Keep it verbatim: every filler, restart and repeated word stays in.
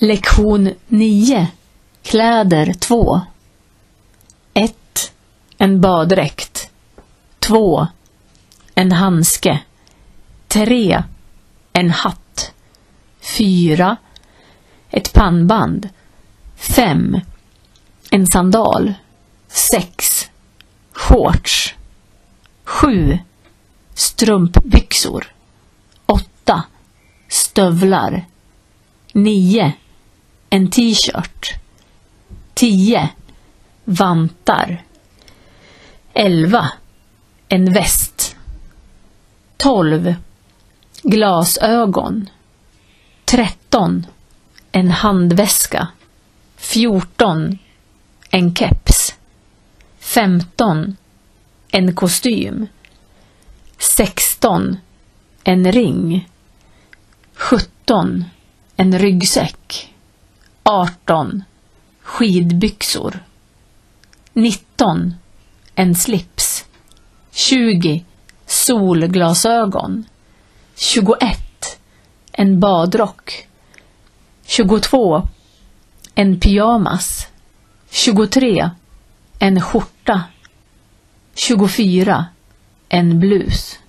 Lektion nio. Kläder två. ett. En baddräkt. två. En handske. tre. En hatt. fyra. Ett pannband. fem. En sandal. sex. Shorts. sju. Strumpbyxor. åtta. Stövlar. nio. En t-shirt. tio. Vantar. elva. En väst. tolv. Glasögon. tretton. En handväska. fjorton. En keps. femton. En kostym. sexton. En ring. sjutton. En ryggsäck. arton. Skidbyxor. nitton. En slips. tjugo. Solglasögon. tjugoett. En badrock. tjugotvå. En pyjamas. tjugotre. En skjorta. tjugofyra. En blus.